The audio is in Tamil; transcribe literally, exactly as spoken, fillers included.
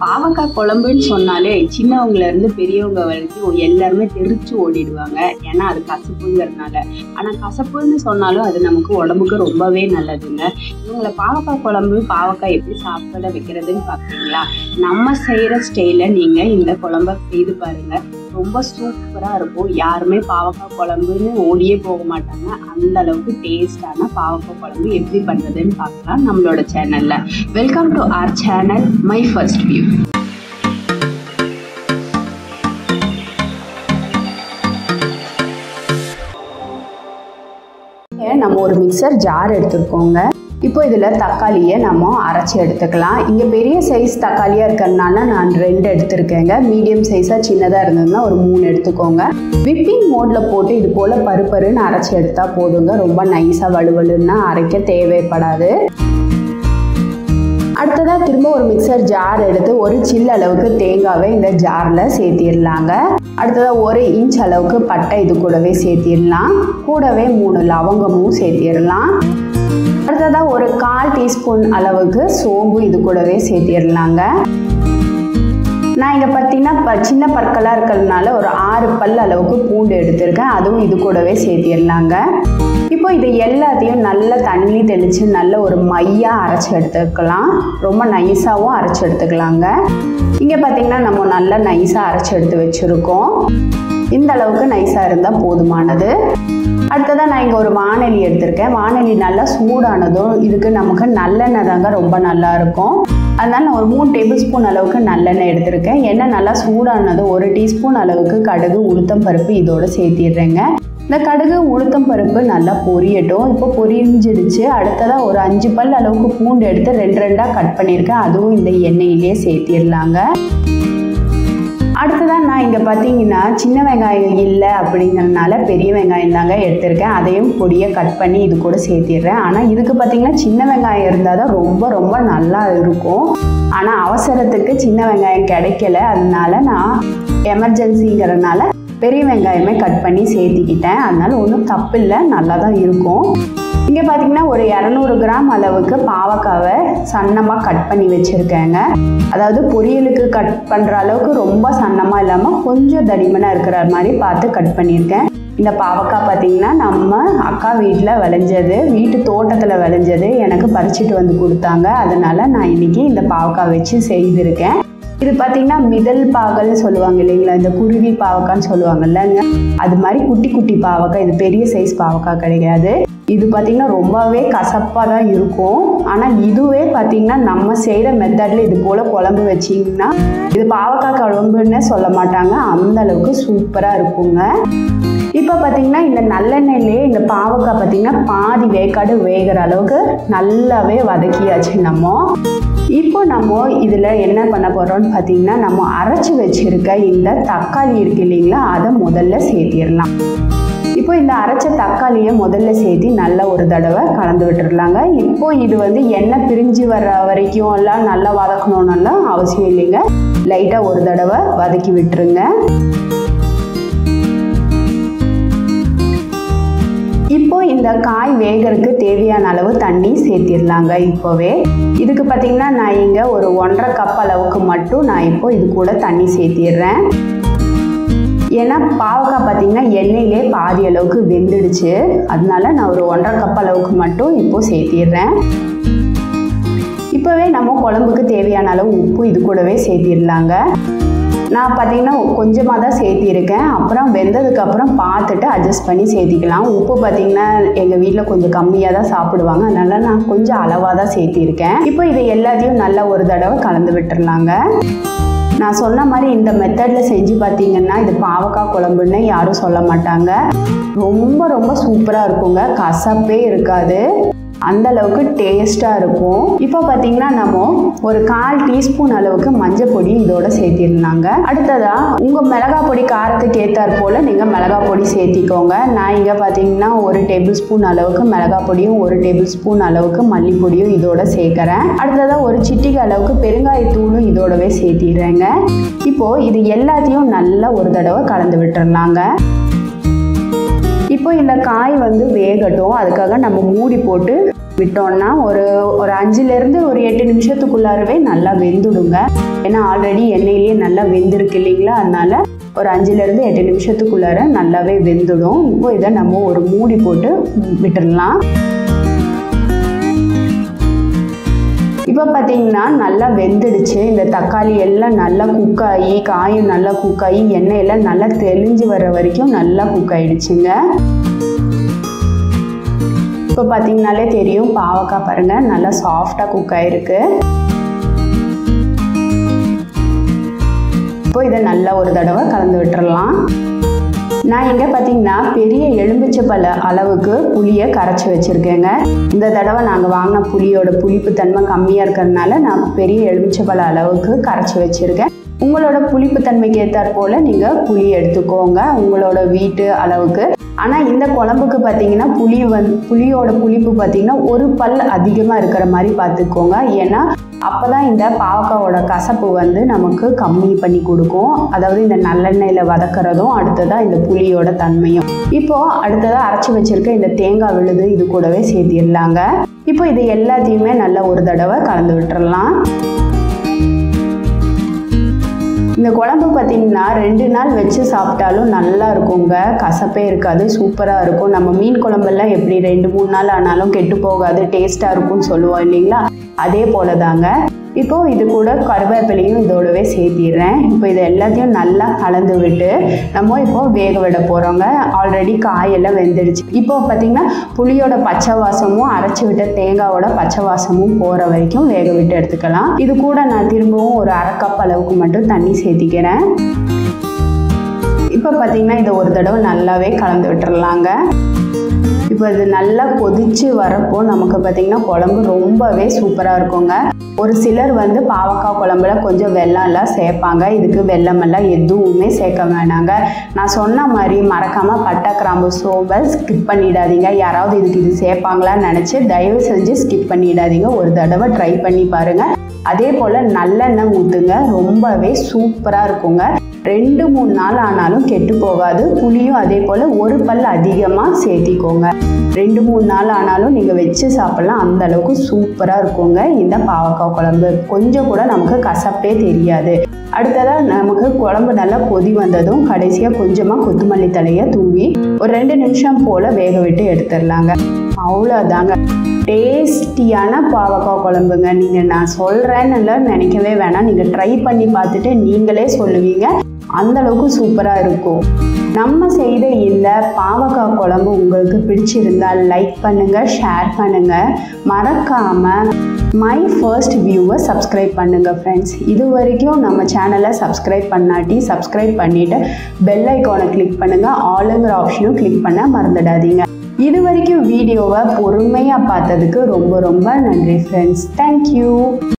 பாவக்காய் குழம்புன்னு சொன்னாலே சின்னவங்கள இருந்து பெரியவங்க வரைக்கும் எல்லாருமே தெரிச்சு ஓடிடுவாங்க. ஏன்னா அது கசப்புங்கிறதுனால. ஆனால் கசப்புன்னு சொன்னாலும் அது நமக்கு உடம்புக்கு ரொம்பவே நல்லதுங்க. இவங்களை பாவக்காய் குழம்பு பாவக்காய் எப்படி சாப்பிட வைக்கிறதுன்னு பார்க்குறீங்களா? நம்ம செய்கிற ஸ்டைலில் நீங்கள் இந்த குழம்ப செய்து பாருங்கள். ரொம்ப சூப்பராக இருக்கும். யாருமே பாவக்காய் குழம்புன்னு ஓடியே போக மாட்டாங்க. அந்த அளவுக்கு டேஸ்டான பாவக்காய் குழம்பு எப்படி பண்ணுறதுன்னு பார்க்கலாம் நம்மளோட சேனலில். Welcome to our channel my first view. நம்ம ஒரு மிக்சர் ஜார் எடுத்துருக்கோங்க. இப்போ இதில் தக்காளியை நம்ம அரைச்சி எடுத்துக்கலாம். இங்கே பெரிய சைஸ் தக்காளியாக இருக்கிறதுனால நான் ரெண்டு எடுத்துருக்கேங்க. மீடியம் சைஸாக சின்னதாக இருந்ததுன்னா ஒரு மூணு எடுத்துக்கோங்க. விப்பிங் மோடில் போட்டு இது போல் பருப்பருன்னு அரைச்சி எடுத்தால் போதுங்க. ரொம்ப நைஸாக வலுவலுன்னா அரைக்க தேவைப்படாது. அடுத்ததாக திரும்ப ஒரு மிக்சர் ஜார் எடுத்து ஒரு சில்லு அளவுக்கு தேங்காவை இந்த ஜாரில் சேர்த்திடலாங்க. அடுத்ததாக ஒரு இன்ச் அளவுக்கு பட்டை இது கூடவே சேர்த்திடலாம். கூடவே மூணு லவங்கமும் சேர்த்திடலாம். அடுத்ததாக ஒரு கால் டீஸ்பூன் அளவுக்கு சோம்பு இது கூடவே சேர்த்திடலாங்க. நான் இங்கே பார்த்தீங்கன்னா சின்ன பற்களாக இருக்கிறதுனால ஒரு ஆறு பல் அளவுக்கு பூண்டு எடுத்திருக்கேன். அதுவும் இது கூடவே சேர்த்திடலாங்க. இப்போ இது எல்லாத்தையும் நல்லா தண்ணி தெளித்து நல்ல ஒரு மையாக அரைச்சி எடுத்துக்கலாம். ரொம்ப நைஸாகவும் அரைச்சி எடுத்துக்கலாங்க. இங்கே பார்த்தீங்கன்னா நம்ம நல்லா நைஸாக அரைச்சி எடுத்து வச்சுருக்கோம். இந்த அளவுக்கு நைஸாக இருந்தால் போதுமானது. அடுத்ததாக நான் இங்கே ஒரு வானொலி எடுத்திருக்கேன். வானொலி நல்லா சூடானதும் இதுக்கு நமக்கு நல்லெண்ணெய் தாங்க ரொம்ப நல்லா இருக்கும். அதனால் நான் ஒரு மூணு டேபிள் ஸ்பூன் அளவுக்கு நல்லெண்ணெய் எடுத்திருக்கேன். எண்ணெய் நல்லா சூடானதும் ஒரு டீஸ்பூன் அளவுக்கு கடுகு உளுத்தம் பருப்பு இதோடு சேர்த்திடுறேங்க. இந்த கடுகு உளுத்தம் பருப்பு நல்லா பொரியட்டும். இப்போ பொரிஞ்சிடுச்சு. அடுத்ததாக ஒரு அஞ்சு பல் அளவுக்கு பூண்டு எடுத்து ரெண்டு ரெண்டாக கட் பண்ணியிருக்கேன். அதுவும் இந்த எண்ணெயிலே சேர்த்திடலாங்க. அடுத்ததான் நான் இங்கே பார்த்தீங்கன்னா சின்ன வெங்காயம் இல்லை அப்படிங்கிறதுனால பெரிய வெங்காயம் தாங்க எடுத்திருக்கேன். அதையும் பொடியை கட் பண்ணி இது கூட சேர்த்திடுறேன். ஆனால் இதுக்கு பார்த்தீங்கன்னா சின்ன வெங்காயம் இருந்தால் தான் ரொம்ப ரொம்ப நல்லா இருக்கும். ஆனால் அவசரத்துக்கு சின்ன வெங்காயம் கிடைக்கல. அதனால நான் எமர்ஜென்சிங்கிறதுனால பெரிய வெங்காயமே கட் பண்ணி சேர்த்திக்கிட்டேன். அதனால ஒன்றும் தப்பு இல்லை, நல்லா தான் இருக்கும். இங்கே பார்த்தீங்கன்னா ஒரு இரநூறு கிராம் அளவுக்கு பாவக்காவை சன்னமாக கட் பண்ணி வச்சுருக்கேங்க. அதாவது பொரியலுக்கு கட் பண்ணுற அளவுக்கு ரொம்ப சன்னமாக இல்லாமல் கொஞ்சம் தடிமனாக இருக்கிற மாதிரி பார்த்து கட் பண்ணியிருக்கேன். இந்த பாவக்காய் பார்த்திங்கன்னா நம்ம அக்கா வீட்டில் விளைஞ்சது, வீட்டு தோட்டத்தில் விளைஞ்சது, எனக்கு பறிச்சுட்டு வந்து கொடுத்தாங்க. அதனால் நான் இன்றைக்கி இந்த பாவக்காய் வச்சு செய்திருக்கேன். இது பார்த்திங்கன்னா மிதல் பாகல்னு சொல்லுவாங்க இல்லைங்களா, இந்த குருவி பாவக்கான்னு சொல்லுவாங்கல்லங்க, அது மாதிரி குட்டி குட்டி பாவக்காய். இது பெரிய சைஸ் பாவக்காய் கிடையாது. இது பார்த்திங்கன்னா ரொம்பவே கசப்பாக தான் இருக்கும். ஆனால் இதுவே பார்த்திங்கன்னா நம்ம செய்கிற மெத்தடில் இது போல் குழம்பு வச்சிங்கன்னா இது பாவக்காய் குழம்புன்னு சொல்ல மாட்டாங்க. அந்த அளவுக்கு சூப்பராக இருக்குங்க. இப்போ பார்த்திங்கன்னா இந்த நல்லெண்ணெயிலே இந்த பாவக்காய் பார்த்திங்கன்னா பாதி வேக்காடு வேகிற அளவுக்கு நல்லாவே வதக்கியாச்சு நம்ம. இப்போ நம்ம இதில் என்ன பண்ண போகிறோம்னு பார்த்திங்கன்னா நம்ம அரைச்சி வச்சுருக்க இந்த தக்காளி இருக்கு இல்லைங்களா, அதை முதல்ல சேர்த்திடலாம். இப்போ இந்த அரைச்ச தக்காளியை முதல்ல சேர்த்து நல்ல ஒரு தடவை கலந்து விட்டுடலாங்க. இப்போ இது வந்து எண்ணெய் பிரிஞ்சு வர்ற வரைக்கும் எல்லாம் நல்லா வதக்கணும்னுலாம் அவசியம் இல்லைங்க. லைட்டாக ஒரு தடவை வதக்கி விட்டுருங்க. இப்போ இந்த காய் வேகறதுக்கு தேவையான அளவு தண்ணி சேர்த்திடலாங்க. இப்போவே இதுக்கு பார்த்திங்கன்னா நான் இங்கே ஒரு ஒன்றரை கப் அளவுக்கு மட்டும் நான் இப்போ இது கூட தண்ணி சேர்த்திடுறேன். ஏன்னா பாவக்காய் பார்த்திங்கன்னா எண்ணெயிலே பாதி அளவுக்கு வெந்துடுச்சு. அதனால நான் ஒரு ஒன்றரை கப் அளவுக்கு மட்டும் இப்போது சேர்த்திடுறேன். இப்போவே நம்ம குழம்புக்கு தேவையான அளவு உப்பு இது கூடவே சேர்த்திடலாங்க. நான் பார்த்திங்கன்னா கொஞ்சமாக தான் சேர்த்திருக்கேன். அப்புறம் வெந்ததுக்கப்புறம் பார்த்துட்டு அட்ஜஸ்ட் பண்ணி சேர்த்திக்கலாம். உப்பு பார்த்திங்கன்னா எங்கள் வீட்டில் கொஞ்சம் கம்மியாக தான் சாப்பிடுவாங்க. அதனால் நான் கொஞ்சம் அளவாக தான் சேர்த்திருக்கேன். இப்போ இதை எல்லாத்தையும் நல்லா ஒரு தடவை கலந்து விட்டுறலாங்க. நான் சொன்ன மாதிரி இந்த மெத்தடில் செஞ்சு பார்த்தீங்கன்னா இது பாவக்காய் குழம்புன்னு யாரும் சொல்ல மாட்டாங்க. ரொம்ப ரொம்ப சூப்பராக இருக்குங்க. கசப்பே இருக்காது. அந்த அளவுக்கு டேஸ்ட்டாக இருக்கும். இப்போ பார்த்தீங்கன்னா நம்ம ஒரு கால் டீஸ்பூன் அளவுக்கு மஞ்சள் பொடி இதோட சேர்த்திடலாங்க. அடுத்ததாக உங்கள் மிளகாய் பொடி காரத்துக்கு ஏற்றாற் போல் நீங்கள் மிளகாய் பொடி சேர்த்திக்கோங்க. நான் இங்கே பார்த்தீங்கன்னா ஒரு டேபிள் ஸ்பூன் அளவுக்கு மிளகாய் பொடியும் ஒரு டேபிள் ஸ்பூன் அளவுக்கு மல்லிப்பொடியும் இதோட சேர்க்குறேன். அடுத்ததாக ஒரு சிட்டிகை அளவுக்கு பெருங்காயத்தூளும் இதோடவே சேர்த்திடுறேங்க. இப்போது இது எல்லாத்தையும் நல்லா ஒரு தடவை கலந்து விட்டுறலாங்க. இப்போ இந்த காய் வந்து வேகட்டும். அதுக்காக நம்ம மூடி போட்டு விட்டோம்னா ஒரு ஒரு அஞ்சுலேருந்து ஒரு எட்டு நிமிஷத்துக்குள்ளாரவே நல்லா வெந்துடுங்க. ஏன்னா ஆல்ரெடி எண்ணெயிலேயே நல்லா வெந்திருக்கு இல்லைங்களா, அதனால ஒரு அஞ்சுலேருந்து எட்டு நிமிஷத்துக்குள்ளார நல்லாவே வெந்துடும். இப்போ இதை நம்ம ஒரு மூடி போட்டு விட்டுடலாம். இப்போ பார்த்தீங்கன்னா நல்லா வெந்துடுச்சு. இந்த தக்காளி எல்லாம் நல்லா குக் ஆகி, காயும் நல்லா குக் ஆகி, எண்ணெயெல்லாம் நல்லா தெளிஞ்சு வர வரைக்கும் நல்லா குக் ஆகிடுச்சுங்க. இப்போ பார்த்தீங்கனாலே தெரியும், பாவக்காய் பாருங்கள் நல்லா சாஃப்டாக குக் ஆகிருக்கு. இப்போ இதை நல்லா ஒரு தடவை கலந்து விட்டுறலாம். நான் எங்கே பார்த்தீங்கன்னா பெரிய எலும்பிச்சை பழ அளவுக்கு புளியை கரைச்சி வச்சுருக்கேங்க. இந்த தடவை நாங்கள் வாங்கின புளியோட புளிப்பு தன்மை கம்மியாக இருக்கிறதுனால நான் பெரிய எலும்பிச்சை பழ அளவுக்கு கரைச்சி வச்சுருக்கேன். உங்களோட புளிப்பு தன்மைக்கு ஏற்றாற் போல் நீங்கள் புளி எடுத்துக்கோங்க, உங்களோட வீட்டு அளவுக்கு. ஆனால் இந்த குழம்புக்கு பார்த்தீங்கன்னா புளி வந் புளியோட புளிப்பு பார்த்தீங்கன்னா ஒரு பல் அதிகமாக இருக்கிற மாதிரி பார்த்துக்கோங்க. ஏன்னா அப்போ தான் இந்த பாவக்காவோட கசப்பு வந்து நமக்கு கம்மி பண்ணி கொடுக்கும். அதாவது இந்த நல்லெண்ணெயில் வதக்கிறதும் அடுத்ததாக இந்த புளியோட தன்மையும். இப்போது அடுத்ததாக அரைச்சி வச்சுருக்க இந்த தேங்காய் விழுது இது கூடவே சேர்த்திடலாங்க. இப்போ இது எல்லாத்தையுமே நல்லா ஒரு தடவை கலந்து விட்டுறலாம். இந்த குழம்பு பார்த்திங்கன்னா ரெண்டு நாள் வச்சு சாப்பிட்டாலும் நல்லா இருக்குங்க, கசப்பே இருக்காது, சூப்பராக இருக்கும். நம்ம மீன் குழம்பெல்லாம் எப்படி ரெண்டு மூணு நாள் ஆனாலும் கெட்டு போகாது, டேஸ்ட்டாக இருக்கும்னு சொல்லுவோம் இல்லைங்களா, அதே போல தாங்க. இப்போது இது கூட கருவேப்பிலையும் இதோடவே சேர்த்திடுறேன். இப்போ இது எல்லாத்தையும் நல்லா கலந்து விட்டு நம்ம இப்போது வேக விட போகிறோங்க. ஆல்ரெடி காயெல்லாம் வெந்துடுச்சு. இப்போது பார்த்திங்கன்னா புளியோட பச்சை வாசமும் அரைச்சி விட்ட தேங்காயோட பச்சை வாசமும் போகிற வரைக்கும் வேக விட்டு எடுத்துக்கலாம். இது கூட நான் திரும்பவும் ஒரு அரை கப் அளவுக்கு மட்டும் தண்ணி சேர்த்திக்கிறேன். இப்போ பார்த்திங்கன்னா இதை ஒரு தடவை நல்லாவே கலந்து விட்டுறலாங்க. இப்போ இது நல்லா கொதித்து வரப்போ நமக்கு பார்த்திங்கன்னா குழம்பு ரொம்பவே சூப்பராக இருக்குங்க. ஒரு சிலர் வந்து பாவக்காய் குழம்புல கொஞ்சம் வெல்லம்லாம் சேர்ப்பாங்க. இதுக்கு வெல்லமெல்லாம் எதுவுமே சேர்க்க வேணாங்க. நான் சொன்ன மாதிரி மறக்காமல் பட்டை கிராம்பு சோம்பை ஸ்கிப் பண்ணிடாதீங்க. யாராவது இதுக்கு இது சேர்ப்பாங்களான்னு நினச்சி தயவு செஞ்சு ஸ்கிப் பண்ணிடாதீங்க. ஒரு தடவை ட்ரை பண்ணி பாருங்கள். அதே போல் நல்லெண்ணெய் ஊற்றுங்க, ரொம்பவே சூப்பராக இருக்குங்க. ரெண்டு மூணு நாள் ஆனாலும் கெட்டு போகாது. புளியும் அதே போல் ஒரு பல் அதிகமாக சேர்த்திக்கோங்க. ரெண்டு மூணு நாள் ஆனாலும் நீங்கள் வச்சு சாப்பிட்லாம், அந்த அளவுக்கு சூப்பராக இருக்குங்க இந்த பாவக்காய் குழம்பு. கொஞ்சம் கூட நமக்கு கசப்பே தெரியாது. அடுத்ததாக நமக்கு குழம்பு நல்லா கொதி வந்ததும் கடைசியாக கொஞ்சமாக கொத்தமல்லி தலையை தூவி ஒரு ரெண்டு நிமிஷம் போல் வேக விட்டு எடுத்துடலாங்க. அவ்வளோதாங்க, டேஸ்டியான பாவக்காய் குழம்புங்க. நீங்கள் நான் சொல்கிறேன்னு நினைக்கவே வேணாம், நீங்கள் ட்ரை பண்ணி பார்த்துட்டு நீங்களே சொல்லுவீங்க, அந்தளவுக்கு சூப்பராக இருக்கும். நம்ம செய்த இந்த பாவக்காய் குழம்பு உங்களுக்கு பிடிச்சிருந்தால் லைக் பண்ணுங்கள், ஷேர் பண்ணுங்கள், மறக்காமல் மை ஃபர்ஸ்ட் வியூவை சப்ஸ்கிரைப் பண்ணுங்கள் ஃப்ரெண்ட்ஸ். இது வரைக்கும் நம்ம சேனலை சப்ஸ்கிரைப் பண்ணாட்டி சப்ஸ்கிரைப் பண்ணிவிட்டு பெல் ஐக்கானை கிளிக் பண்ணுங்கள், ஆளுங்கிற ஆப்ஷனும் கிளிக் பண்ண மறந்துடாதீங்க. இது வரைக்கும் வீடியோவை பொறுமையாக பார்த்ததுக்கு ரொம்ப ரொம்ப நன்றி ஃப்ரெண்ட்ஸ். தேங்க்யூ.